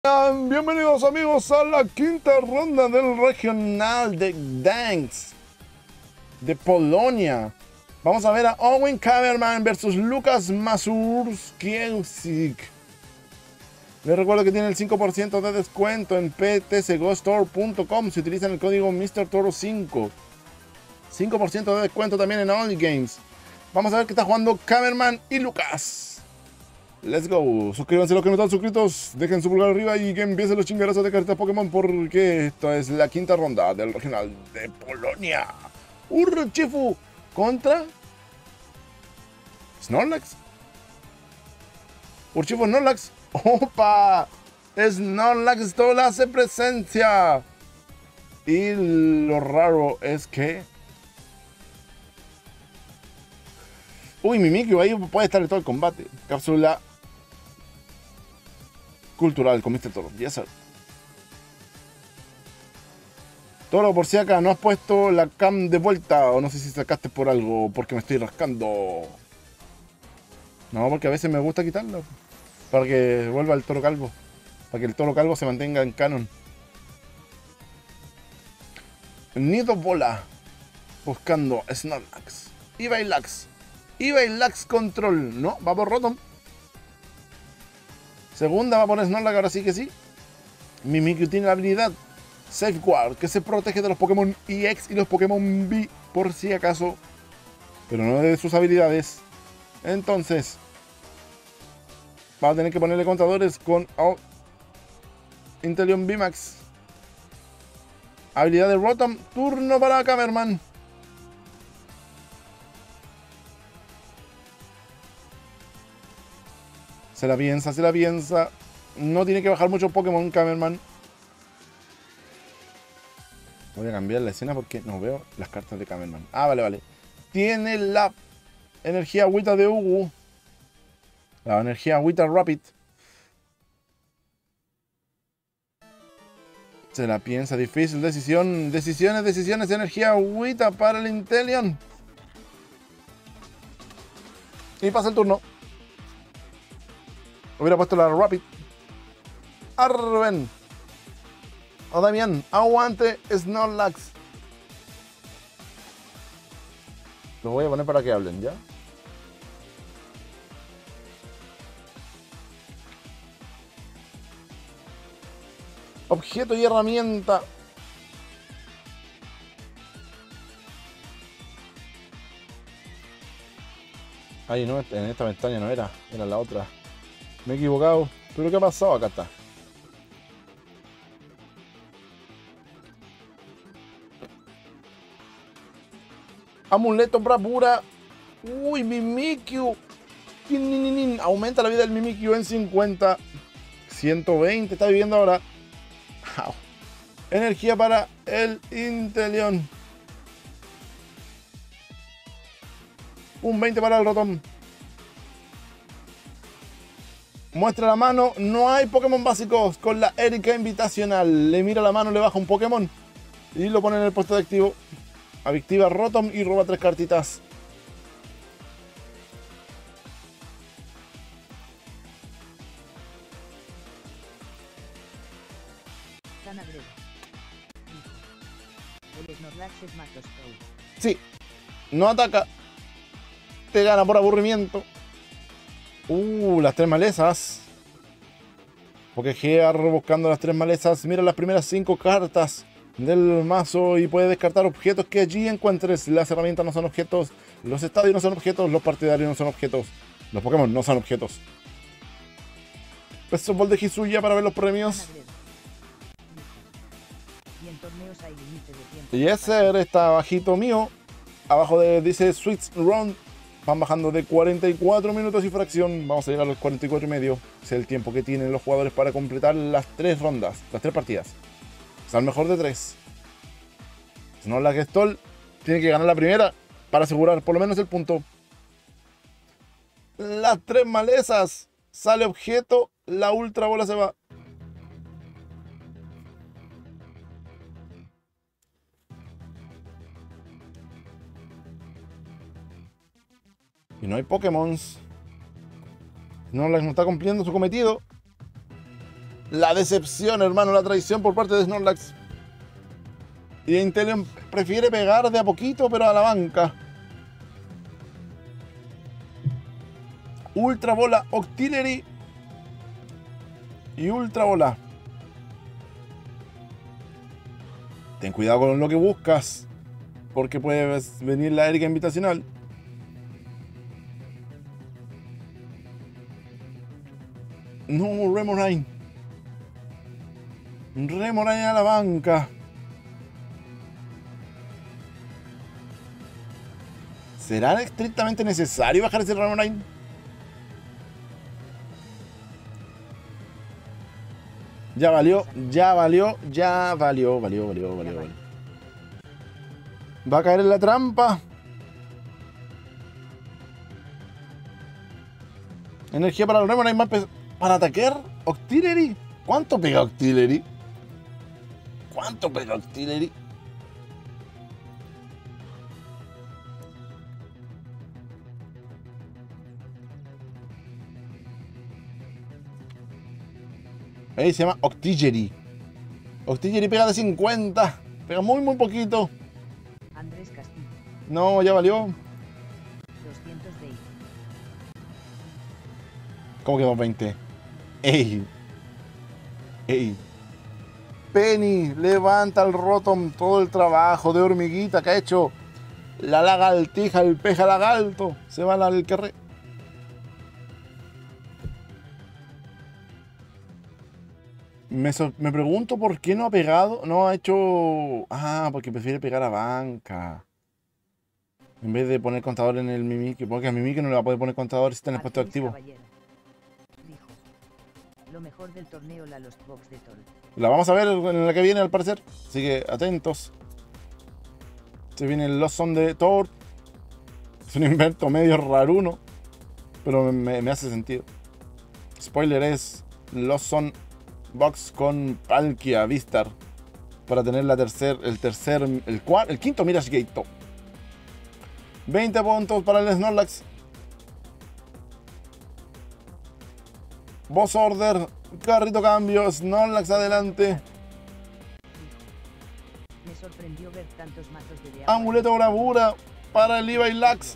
Bienvenidos amigos a la quinta ronda del regional de Gdańsk de Polonia. Vamos a ver a Owen Kamerman versus Lukas Masurskiewicz. Les recuerdo que tiene el 5% de descuento en ptcgostore.com si utilizan el código MrToro5. 5% de descuento también en Only Games. Vamos a ver qué está jugando Kamerman y Lukas. Let's go. Suscríbanse los que no están suscritos. Dejen su pulgar arriba y que empiecen los chingarazos de cartas Pokémon porque esta es la quinta ronda del regional de Polonia. Urshifu contra Snorlax. Urshifu Snorlax. ¡Opa! Snorlax toda hace presencia. Y lo raro es que... Uy, Mimikyu ahí puede estar en todo el combate. Cápsula cultural con Mr. Toro. Yes, sir. Toro, por si acá no has puesto la cam de vuelta. O no sé si sacaste por algo. Porque me estoy rascando. No, porque a veces me gusta quitarlo. Para que vuelva el Toro Calvo. Para que el Toro Calvo se mantenga en canon. Nido Bola. Buscando Snorlax. Ibailax. Ibailax Control. No, va por Rotom. Segunda va por Snorlax, ahora sí que sí. Mimikyu tiene la habilidad Safeguard, que se protege de los Pokémon EX y los Pokémon V por si acaso. Pero no de sus habilidades. Entonces, va a tener que ponerle contadores con Inteleon VMAX. Habilidad de Rotom. Turno para Kamerman. Se la piensa, se la piensa. No tiene que bajar mucho Pokémon, Kamerman. Voy a cambiar la escena porque no veo las cartas de Kamerman. Ah, vale, vale. Tiene la energía agüita de Ugu. La energía agüita Rapid. Se la piensa, difícil decisión. Decisiones de energía agüita para el Inteleon. Y pasa el turno. Hubiera puesto la Rapid. Arven. O Damián. Aguante Snorlax. Lo voy a poner para que hablen, ¿ya? Objeto y herramienta. Ay, no, en esta ventana no era. Era la otra. Me he equivocado. ¿Pero qué ha pasado? Acá está. Amuleto bravura. Uy, Mimikyu. Aumenta la vida del Mimikyu en 50. 120 está viviendo ahora. Energía para el Inteleon. Un 20 para el Rotom. Muestra la mano, no hay Pokémon básicos con la Erika Invitacional. Le mira la mano, le baja un Pokémon y lo pone en el puesto de activo. Activa Rotom y roba 3 cartitas. El Snorlax es más tosco. Sí, no ataca. Te gana por aburrimiento. Las 3 malezas. Pokegear buscando las 3 malezas. Mira las primeras 5 cartas del mazo y puede descartar objetos que allí encuentres. Las herramientas no son objetos. Los estadios no son objetos. Los partidarios no son objetos. Los Pokémon no son objetos. Peso Ball de Hisuya para ver los premios. Y en torneos hay límite de tiempo. Y ese está bajito mío. Abajo dice Switch Round. Van bajando de 44 minutos y fracción. Vamos a llegar a los 44 y medio. Es el tiempo que tienen los jugadores para completar las 3 rondas. Las 3 partidas. O sea, el mejor de 3. Snorlax Gestol tiene que ganar la primera para asegurar por lo menos el punto. Las 3 malezas. Sale objeto. La ultra bola se va. Y no hay Pokémon. Snorlax no está cumpliendo su cometido. La decepción, hermano, la traición por parte de Snorlax. Y Inteleon prefiere pegar de a poquito, pero a la banca. Ultra Bola, Octillery. Y Ultra Bola. Ten cuidado con lo que buscas, porque puede venir la Erika invitacional. No, Remoraid. Remoraid a la banca. ¿Será estrictamente necesario bajar ese Remoraid? Ya valió. Va a caer en la trampa. Energía para el Remoraid más para atacar. Octillery. ¿Cuánto pega Octillery? Ahí se llama Octillery. Octillery pega de 50. Pega muy poquito. Andrés Castillo. No, ya valió. 200 de IVA. ¿Cómo que 220? ¡Ey! Penny levanta el Rotom. Todo el trabajo de hormiguita que ha hecho la lagartija, el peja lagarto. Se va al carré. Me pregunto por qué no ha pegado. No ha hecho... Ah, porque prefiere pegar a banca. En vez de poner contador en el Mimikyu. Porque a Mimikyu no le va a poder poner contador si está en el puesto activo. Caballero. Dijo. Lo mejor del torneo la Lost Box de Tol. La vamos a ver en la que viene al parecer. Así que atentos. Se viene el Lost Zone de Thor. Es un invento medio raruno. Pero me hace sentido. Spoiler es Lost Zone Box con Palkia Vistar. Para tener el quinto Mirage Gate. 20 puntos para el Snorlax. Boss Order. Carrito cambio. Snorlax adelante. Me sorprendió ver tantos mazos de Amuleto bravura para el Levi Lax.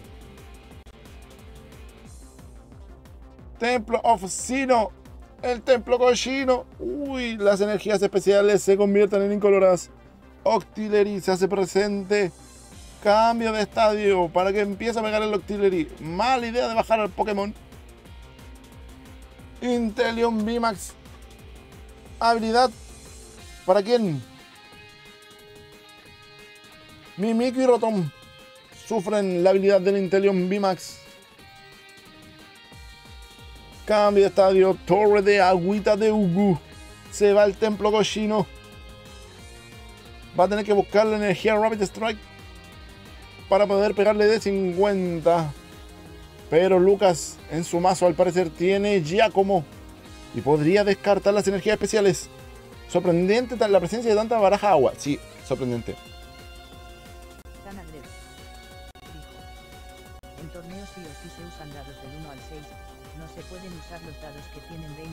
Templo of Sinnoh. El templo cochino. Uy, las energías especiales se convierten en incoloras. Octillery se hace presente. Cambio de estadio para que empiece a pegar el Octillery. Mala idea de bajar al Pokémon. Inteleon VMAX. Habilidad. ¿Para quién? Mimikyu y Rotom sufren la habilidad del Inteleon VMAX. Cambio de estadio. Torre de agüita de Ugu. Se va el templo cochino. Va a tener que buscar la energía Rapid Strike para poder pegarle de 50. Pero Lucas en su mazo al parecer tiene Giacomo y podría descartar las energías especiales. Sorprendente la presencia de tanta baraja agua. Sí, sorprendente. Tan agresivo. Dijo. En torneos sí o sí se usan dados del 1 al 6. No se pueden usar los dados que tienen 20-40-60.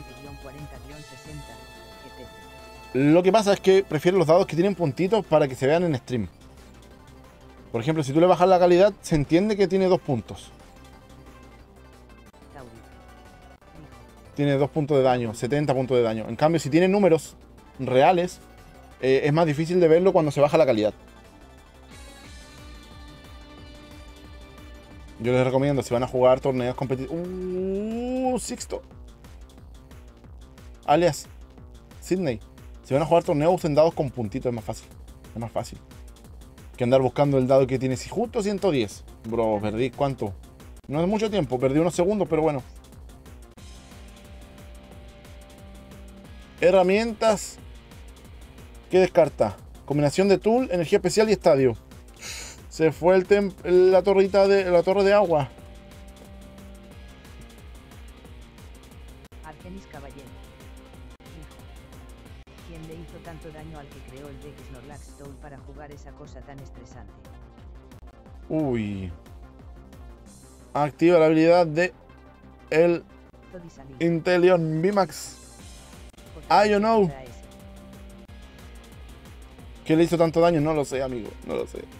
etc. Lo que pasa es que prefiero los dados que tienen puntitos para que se vean en stream. Por ejemplo, si tú le bajas la calidad, se entiende que tiene 2 puntos. Tauri. Dijo. Tiene 2 puntos de daño, 70 puntos de daño. En cambio, si tiene números reales, es más difícil de verlo cuando se baja la calidad. Yo les recomiendo, si van a jugar torneos competitivos... Sixto. Alias Sydney. Si van a jugar torneos, usen dados con puntitos, es más fácil. Es más fácil que andar buscando el dado que tiene. Si justo 110. Bro, perdí ¿cuánto? No es mucho tiempo, perdí unos segundos, pero bueno. Herramientas. ¿Qué descarta? Combinación de tool, energía especial y estadio. Se fue la torre de agua. Argenis Caballero. Dijo. ¿Quién le hizo tanto daño al que creó el deck Snorlax Tool para jugar esa cosa tan estresante? Uy. Activa la habilidad de el Todisalí. Inteleon VMAX. I don't know. ¿Qué le hizo tanto daño? No lo sé, amigo. No lo sé.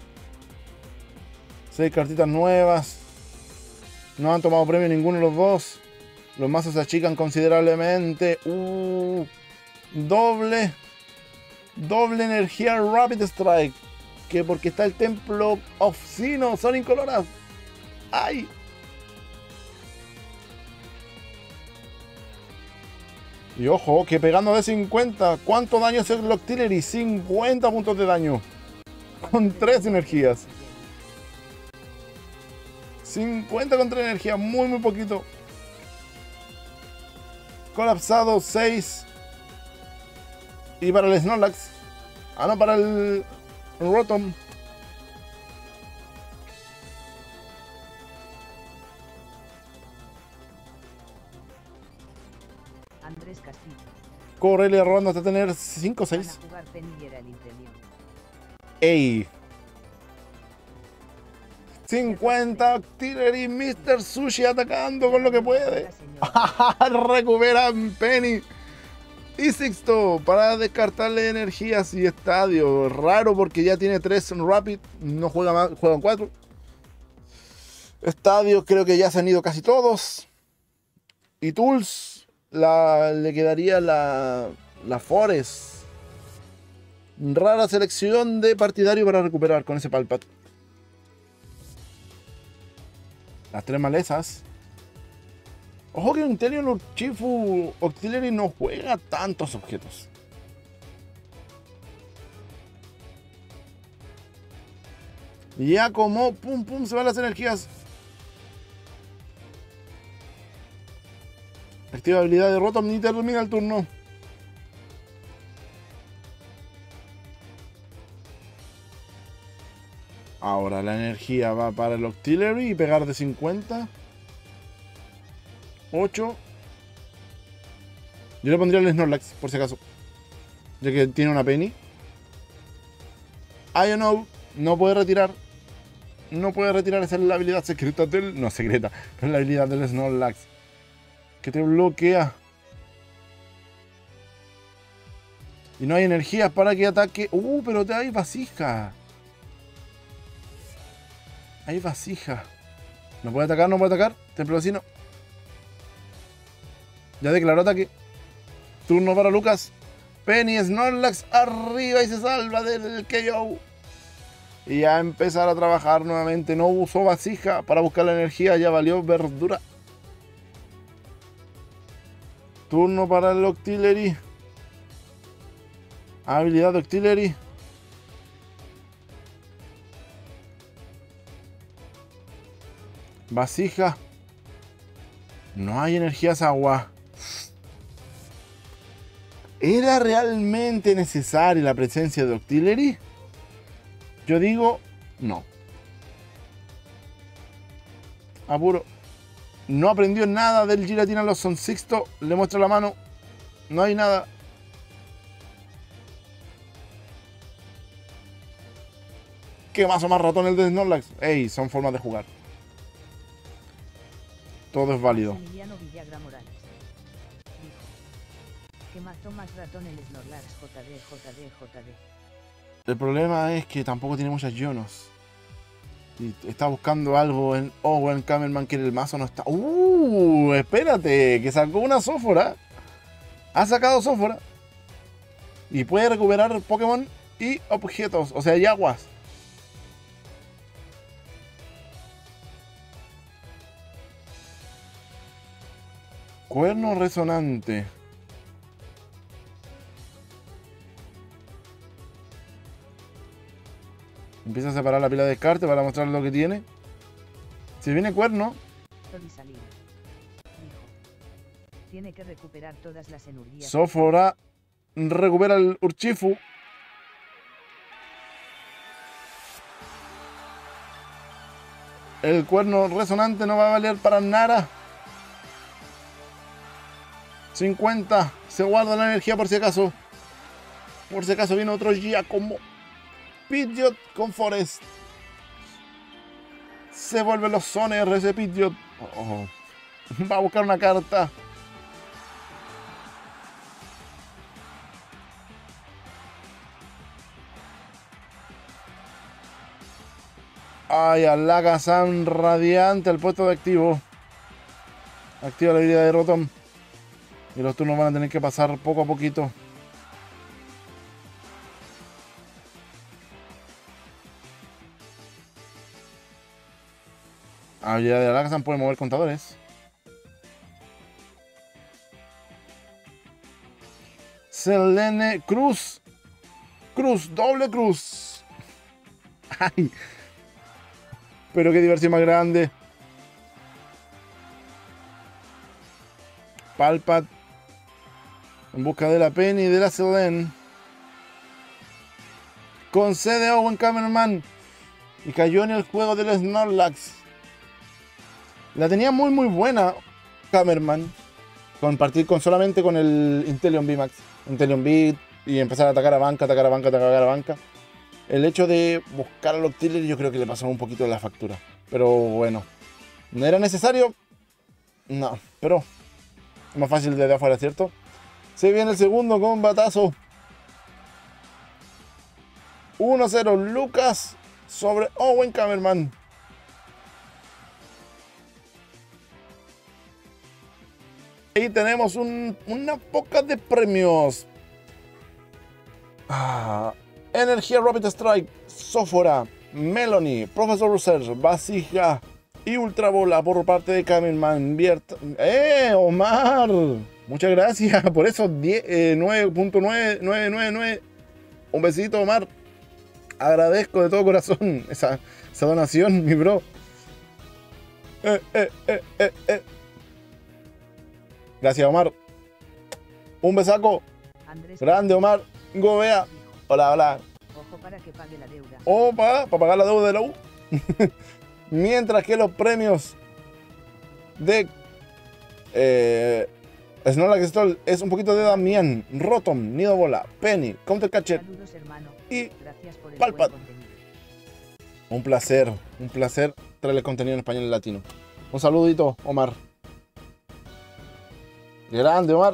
6 cartitas nuevas. No han tomado premio ninguno de los dos. Los mazos se achican considerablemente. Doble energía Rapid Strike. Que porque está el templo of Sinnoh. Son incoloras. ¡Ay! Y ojo, que pegando de 50. ¿Cuánto daño hace el Octillery? 50 puntos de daño. Con 3 energías. 50 con 3 energías. Muy poquito. Colapsado 6. Y para el Snorlax. Ah, no, para el Rotom. Andrés Castillo. Correlia robando hasta tener 5 o 6. Para jugar Penny era el interior. ¡Ey! 50 Octillery, Mr. Sushi atacando con lo que puede. Recuperan Penny. Y Sixto para descartarle energías y estadio. Raro porque ya tiene 3 Rapid. No juega más, juegan 4. Estadio creo que ya se han ido casi todos. Y Tools le quedaría la Forest. Rara selección de partidario para recuperar con ese Palpat. Las 3 malezas. Ojo que Inteleon Urshifu Octillery no juega tantos objetos. Ya como pum pum se van las energías. Activa habilidad de Rotom y termina el turno. Ahora la energía va para el Octillery y pegar de 50. 8. Yo le pondría el Snorlax, por si acaso. Ya que tiene una Penny. I don't know. No puede retirar. No puede retirar. Esa es la habilidad secreta del... No, secreta. Pero es la habilidad del Snorlax. Que te bloquea. Y no hay energías para que ataque. Pero hay vasija. Hay vasija. No puede atacar, no puede atacar. Templo vecino. Ya declaró ataque. Turno para Lucas. Penny Snorlax arriba y se salva del KO. Y a empezar a trabajar nuevamente. No usó vasija para buscar la energía. Ya valió verdura. Turno para el Octillery. Habilidad de Octillery. Vasija. No hay energías agua. ¿Era realmente necesaria la presencia de Octillery? Yo digo, no. Apuro. No aprendió nada del Giratina Lawson. Sixto le muestra la mano. No hay nada. ¿Qué mazo más ratón el de Snorlax? Ey, son formas de jugar. Todo es válido. Emiliano Villagra Morales dijo: ¿qué mazo más ratón el Snorlax? JD. El problema es que tampoco tiene muchas Yonos. Y está buscando algo en Owen Camelman que en el mazo no está. Espérate, que sacó una Sófora. Ha sacado Sófora. Y puede recuperar Pokémon y objetos, o sea, y aguas. Cuerno resonante. Empieza a separar la pila de descarte para mostrar lo que tiene. Si viene cuerno. Dijo: tiene que recuperar todas las energías. Sófora recupera el Urshifu. El cuerno resonante no va a valer para nada. 50. Se guarda la energía por si acaso. Por si acaso viene otro Giacomo. Pidgeot con Forest. Se vuelven los Soners ese Pidgeot. Va a buscar una carta. Ay, Alakazam radiante al puesto de activo. Activa la habilidad de Rotom. Y los turnos van a tener que pasar poco a poquito. La habilidad de Alakazam puede mover contadores. Selene Cruz. Cruz, doble cruz. Ay. Pero qué diversión más grande. Palpat. En busca de la Penny y de la Selene. Concede a Owen Cameraman. Y cayó en el juego del Snorlax. La tenía muy buena Cameraman. Compartir solamente con el Inteleon VMAX. Inteleon Beat. Y empezar a atacar a banca, atacar a banca, atacar a banca. El hecho de buscar al Octillery yo creo que le pasó un poquito de la factura. Pero bueno. ¿No era necesario? No, pero es más fácil desde afuera, ¿cierto? Se viene el segundo combatazo. 1-0 Lucas sobre Owen Cameraman. Y tenemos una poca de premios. Energía Rapid Strike, Sófora, Melanie, Professor Research, Vasija y Ultra Bola por parte de Cameraman. Omar! Muchas gracias por esos 9.9999. Un besito, Omar. Agradezco de todo corazón esa donación, mi bro. Gracias, Omar. Un besaco. Andrés Grande, Omar. Gobea. Hola, hola. Ojo para que pague la deuda. Opa, para pagar la deuda de la U. Mientras que los premios de Snorlax Stall es un poquito de Damián, Rotom, Nido Bola, Penny, Counter Catcher Saludos, hermano. y Gracias por el Palpat. buen contenido. un placer traerle contenido en español y latino. Un saludito, Omar. Grande, Omar.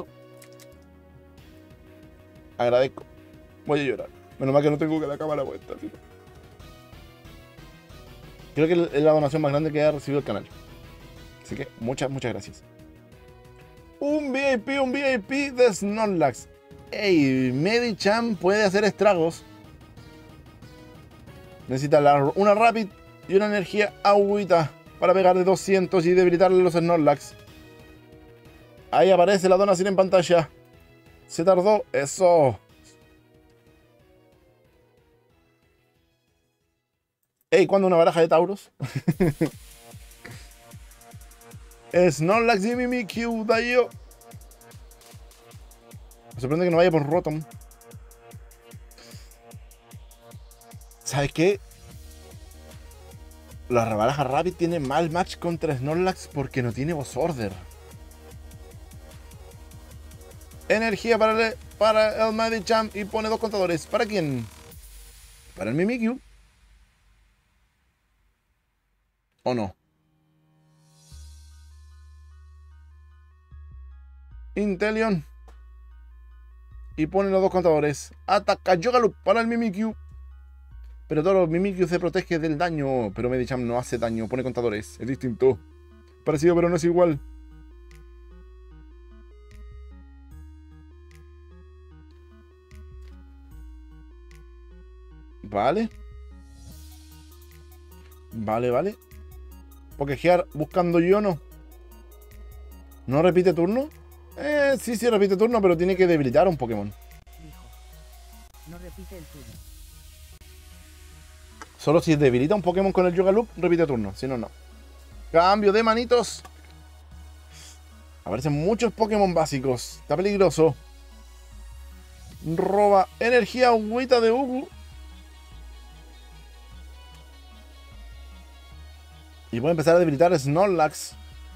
Agradezco. Voy a llorar. Menos mal que no tengo que la cámara puesta. ¿Sí? Creo que es la donación más grande que ha recibido el canal. Así que muchas gracias. Un VIP de Snorlax. Ey, Medicham puede hacer estragos. Necesita una Rapid y una energía agüita para pegar de 200 y debilitarle los Snorlax. Ahí aparece la donación en pantalla. Se tardó. Eso. Ey, ¿cuándo una baraja de Tauros? Snorlax y Mimikyu, Dayo. Me sorprende que no vaya por Rotom. ¿Sabes qué? La baraja Rapid tiene mal match contra Snorlax porque no tiene Boss Order. Energía para el Medicham y pone 2 contadores. ¿Para quién? Para el Mimikyu. ¿O no? Inteleon. Y pone los 2 contadores. Ataca Yogalup para el Mimikyu. Pero todos los Mimikyu se protege del daño. Pero Medicham no hace daño. Pone contadores. Es distinto. Parecido pero no es igual. Vale. Vale. Pokegear buscando Yono. ¿No repite turno? Sí repite turno, pero tiene que debilitar a un Pokémon. Dijo. No repite el turno. Solo si debilita un Pokémon con el Yogalup, repite turno. Si no, no. Cambio de manitos. Aparecen muchos Pokémon básicos. Está peligroso. Roba energía agüita de Ugu. Y puede empezar a debilitar Snorlax.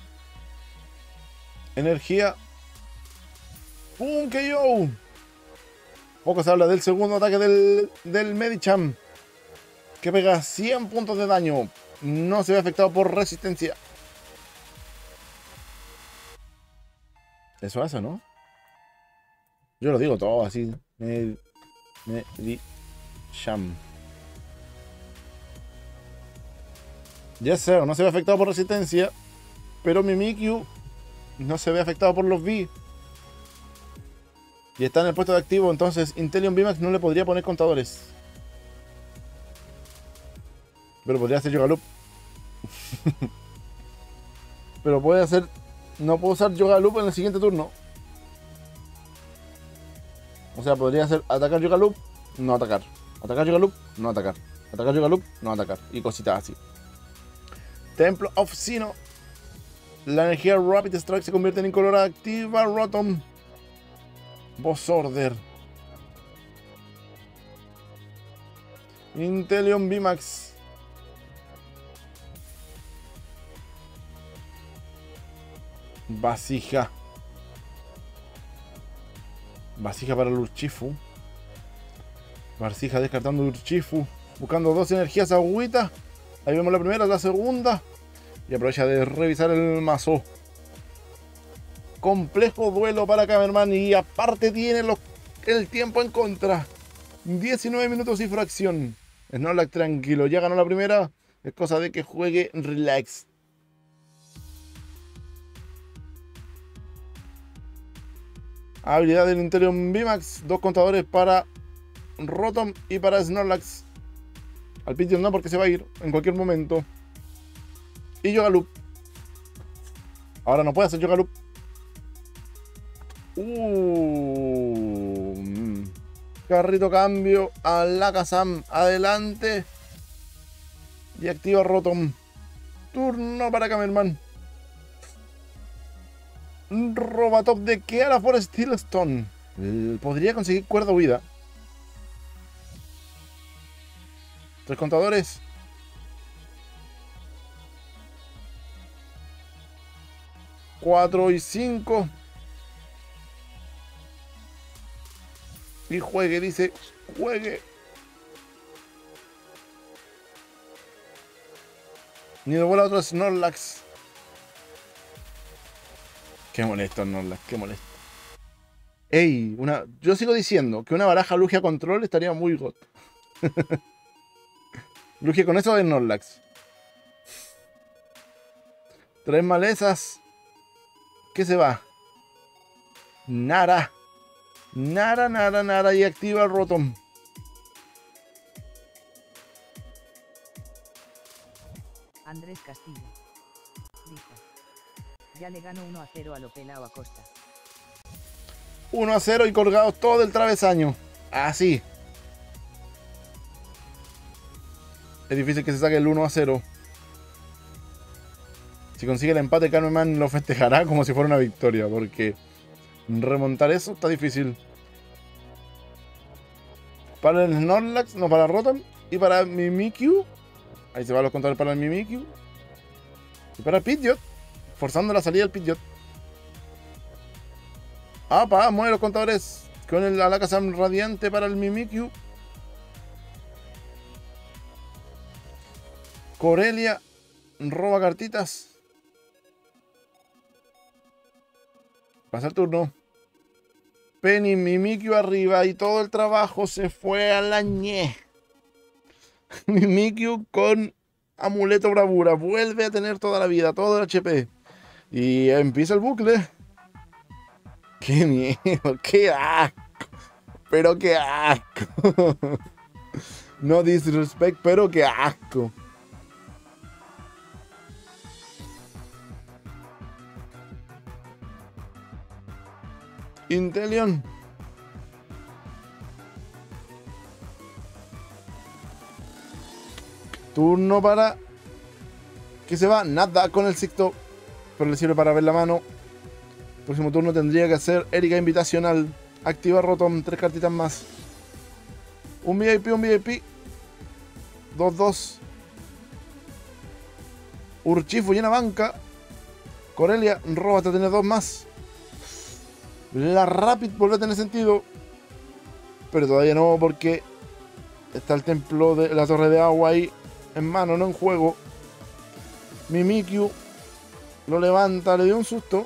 Energía. ¡Pum! KO. Poco se habla del segundo ataque del Medicham. Que pega 100 puntos de daño. No se ve afectado por resistencia. Eso hace, ¿no? Yo lo digo todo así. Medicham. Yes, sir. No se ve afectado por resistencia. Pero Mimikyu no se ve afectado por los V. Y está en el puesto de activo. Entonces Inteleon VMAX no le podría poner contadores. Pero podría hacer Yoga Loop. Pero puede hacer... No puedo usar Yoga Loop en el siguiente turno. O sea, podría hacer atacar Yoga Loop, no atacar. Atacar Yoga Loop, no atacar. Atacar Yoga Loop, no atacar. Y cositas así. Templo of Sinnoh. La energía Rapid Strike se convierte en incolora. Activa Rotom. Boss Order. Inteleon VMAX. Vasija. Vasija para el Urshifu. Vasija descartando Urshifu. Buscando dos energías agüita. Ahí vemos la primera, la segunda. Y aprovecha de revisar el mazo. Complejo duelo para Kamerman. Y aparte tiene el tiempo en contra. 19 minutos y fracción. Snorlax tranquilo. Ya ganó la primera. Es cosa de que juegue relax. Habilidad del Inteleon VMAX. Dos contadores para Rotom y para Snorlax. Al Pidgeot no, porque se va a ir en cualquier momento. Y Yoga Loop. Ahora no puede hacer Yoga Loop. Carrito cambio a Alakazam. Adelante. Y activa Rotom. Turno para Kamerman. Robatop de Keara for Steelstone. Podría conseguir cuerda huida. 3 contadores. Cuatro y 5. Y juegue, dice. Juegue. Nido bola otro Snorlax. Qué molesto, Snorlax, qué molesto. Ey, yo sigo diciendo que una baraja Lugia Control estaría muy got. Lugia con eso de Snorlax. 3 malezas. ¿Qué se va? Nara. Nara. Y activa el Rotom. Andrés Castillo dice: ya le gano 1-0 a lo pelao Acosta. 1-0 y colgados todo el travesaño. Así. Es difícil que se saque el 1-0. Si consigue el empate, Kamerman lo festejará como si fuera una victoria, porque remontar eso está difícil. Para el Snorlax, no, para Rotom y para Mimikyu. Ahí se van los contadores para el Mimikyu. Y para el Pidgeot, forzando la salida del Pidgeot. Mueve los contadores con el Alakazam radiante para el Mimikyu. Corelia roba cartitas. Pasa el turno. Penny, Mimikyu arriba y todo el trabajo se fue a la ñe. Mimikyu con amuleto bravura. Vuelve a tener toda la vida, todo el HP. Y empieza el bucle. ¡Qué miedo! ¡Qué asco! ¡Pero qué asco! No disrespect, pero qué asco. Inteleon. Turno para... ¿Qué se va? Nada con el Sixto. Pero le sirve para ver la mano. Próximo turno tendría que hacer Erika Invitacional. Activa Rotom. 3 cartitas más. Un VIP. 2-2. Urshifu llena banca. Corelia, róbate a tener 2 más. La Rapid vuelve a tener sentido. Pero todavía no, porque está el templo de la torre de agua ahí en mano, no en juego. Mimikyu lo levanta, le dio un susto.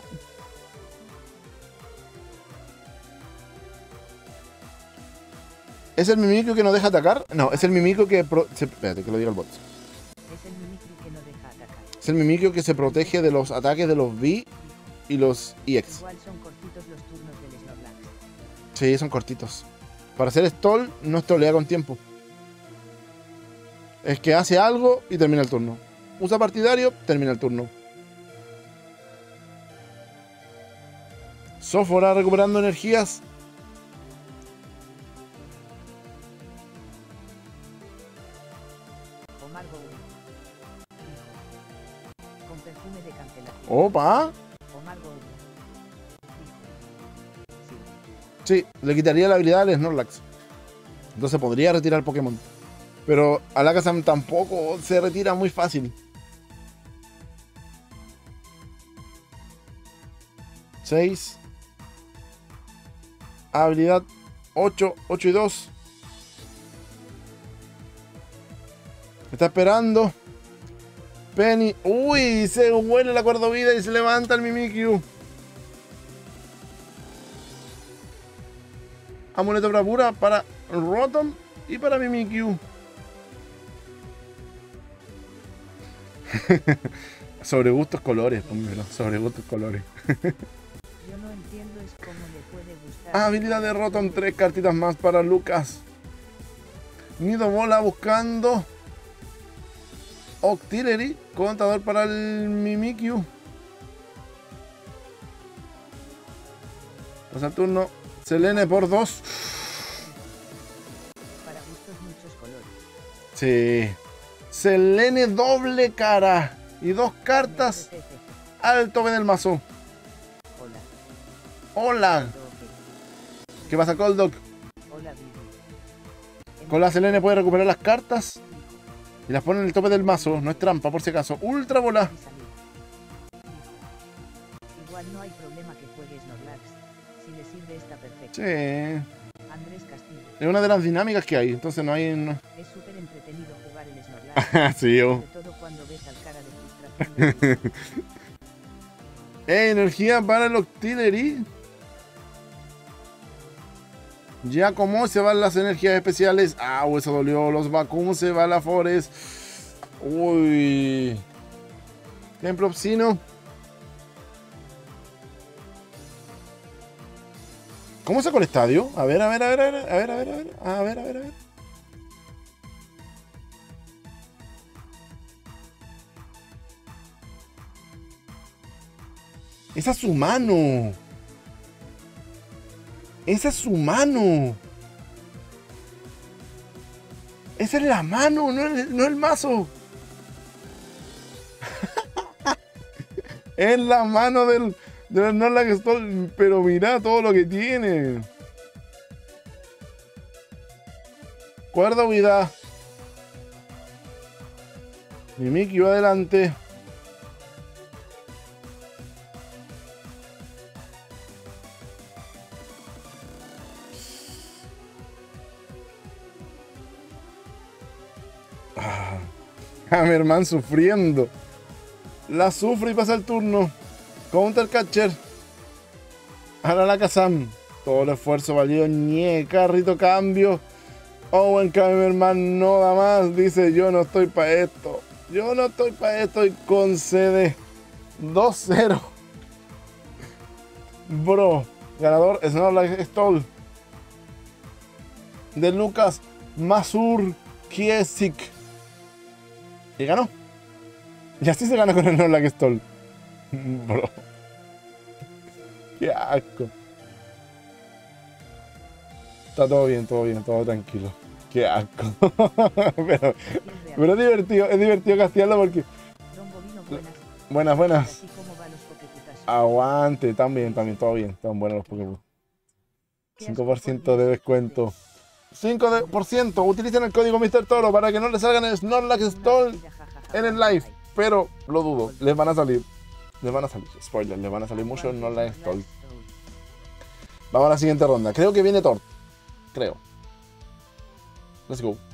¿Es el Mimikyu que no deja atacar? No, es el Mimikyu que... espérate, que lo diga el bot. Es el Mimikyu que no deja Es el Mimikyu que se protege de los ataques de los V y los EX. Igual son cortitos los turnos del Snorlax. Sí, son cortitos. Para hacer stall, no stolea con tiempo. Es que hace algo y termina el turno. Usa partidario, termina el turno. Sofora recuperando energías. Omar Gouri. Con perfume de cancelación. Opa. Omar Gouri. Sí. Sí, le quitaría la habilidad al Snorlax. Entonces podría retirar Pokémon. Pero Alakazam tampoco se retira muy fácil. 6. Habilidad 8, 8 y 2. Está esperando. Penny. Uy, se huele la cuarta vida y se levanta el Mimikyu. Amuleto bravura para Rotom y para Mimikyu. Sobre gustos colores, pónmelo. Sobre gustos colores. Yo no entiendo es cómo le puede gustar. Habilidad de Rotom, 3 cartitas más para Lucas. Nido bola buscando Octillery, contador para el Mimikyu. Pasa el turno. Selene por 2. Para gustos muchos colores. Sí. Selene doble cara. Y 2 cartas al tope del mazo. Hola. Hola. ¿Qué pasa, Coldog? Hola, Vivi. Con la Selene puede recuperar las cartas y las pone en el tope del mazo. No es trampa, por si acaso. Ultra bola. Igual no hay problema que juegue Snorlax. Si le sirve está perfecto. Sí. Andrés Castillo. Es una de las dinámicas que hay. Entonces no hay... No... Es súper entretenido jugar el Snorlax. Sí, yo. Sobre todo cuando ves al cara de frustración. Energía para el Octillery. Ya como se van las energías especiales. Ah, eso dolió. Los Vacuum se va la Forest. Uy. Templo Obscino. ¿Cómo sacó el estadio? A ver. Esa es su mano. Esa es su mano. Esa es la mano, no el mazo. Es la mano del Snorlax Stall. Pero mira todo lo que tiene. Cuerda huida. Mimikyu adelante. Hammerman sufriendo. La sufre y pasa el turno. Counter Catcher. Ahora Alakazam. Todo el esfuerzo valió. Carrito cambio. Owen Hammerman no da más. Dice: yo no estoy para esto. Yo no estoy para esto. Y concede 2-0. Bro. Ganador Snorlax Stall. De Lucas Mazur Kiesik. Y ganó. Y así se gana con el Snorlax Stall. Bro. Qué asco. Está todo bien, todo tranquilo. Qué asco. pero es divertido castigarlo porque... Buenas. Aguante, también, todo bien. Están buenos los Pokémon. 5% de descuento. 5%. Utilicen el código Mr. Toro para que no les salgan el Snorlax Stall en el live. Pero lo dudo, les van a salir. Spoiler, les van a salir muchos Snorlax Stall. Vamos a la siguiente ronda. Creo que viene Tort. Creo. Let's go.